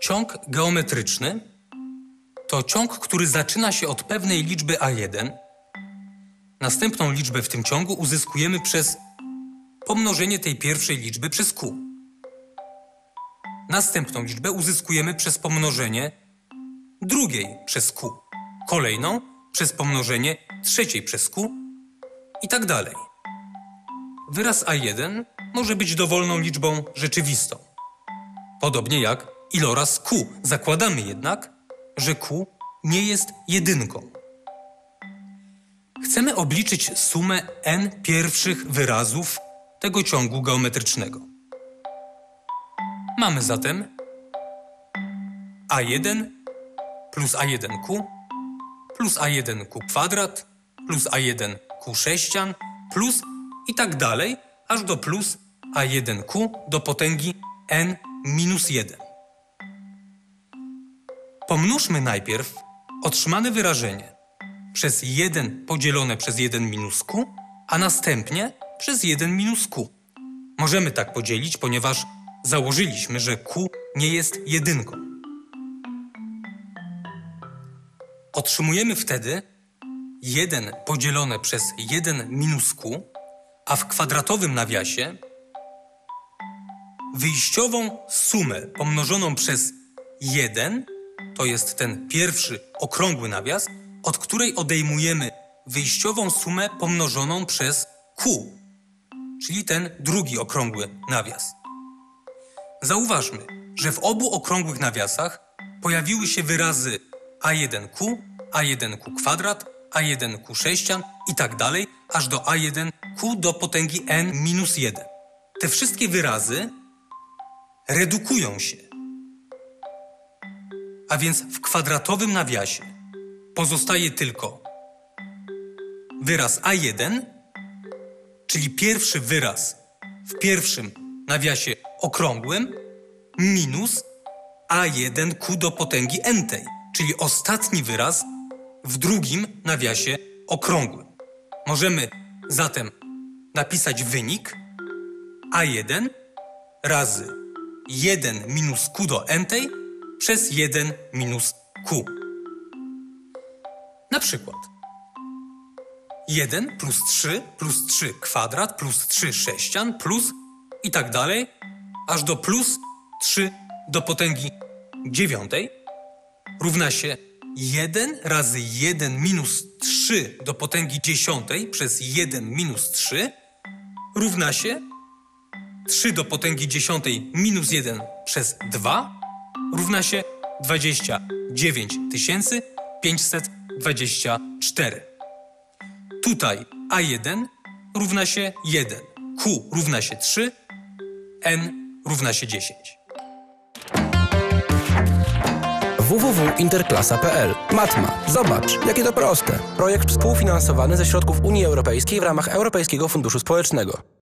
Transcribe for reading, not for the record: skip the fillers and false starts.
Ciąg geometryczny to ciąg, który zaczyna się od pewnej liczby a1. Następną liczbę w tym ciągu uzyskujemy przez pomnożenie tej pierwszej liczby przez q. Następną liczbę uzyskujemy przez pomnożenie drugiej przez q. Kolejną przez pomnożenie trzeciej przez q i tak dalej. Wyraz a1 może być dowolną liczbą rzeczywistą. Podobnie jak iloraz q. Zakładamy jednak, że q nie jest jedynką. Chcemy obliczyć sumę n pierwszych wyrazów tego ciągu geometrycznego. Mamy zatem a1 plus a1q plus a1q kwadrat plus a1q sześcian plus i tak dalej, aż do plus a1q do potęgi n minus 1. Pomnóżmy najpierw otrzymane wyrażenie przez 1 podzielone przez 1 minus q, a następnie przez 1 minus q. Możemy tak podzielić, ponieważ założyliśmy, że q nie jest jedynką. Otrzymujemy wtedy 1 podzielone przez 1 minus q, a w kwadratowym nawiasie wyjściową sumę pomnożoną przez 1, to jest ten pierwszy okrągły nawias, od której odejmujemy wyjściową sumę pomnożoną przez q, czyli ten drugi okrągły nawias. Zauważmy, że w obu okrągłych nawiasach pojawiły się wyrazy a1q, a1q kwadrat, a1q sześcian i tak dalej, aż do a1q do potęgi n minus 1. Te wszystkie wyrazy redukują się. A więc w kwadratowym nawiasie pozostaje tylko wyraz a1, czyli pierwszy wyraz w pierwszym nawiasie okrągłym, minus a1q do potęgi n, czyli ostatni wyraz w drugim nawiasie okrągłym. Możemy zatem napisać wynik a1 razy 1 minus q do n przez 1 minus q. Na przykład 1 plus 3 kwadrat plus 3 sześcian plus i tak dalej, aż do plus 3 do potęgi 9 równa się 1 razy 1 minus 3 do potęgi 10 przez 1 minus 3 równa się 3 do potęgi 10 minus 1 przez 2 równa się 29 524. Tutaj a1 równa się 1, q równa się 3, n równa się 10. www.interklasa.pl. Matma. Zobacz, jakie to proste. Projekt współfinansowany ze środków Unii Europejskiej w ramach Europejskiego Funduszu Społecznego.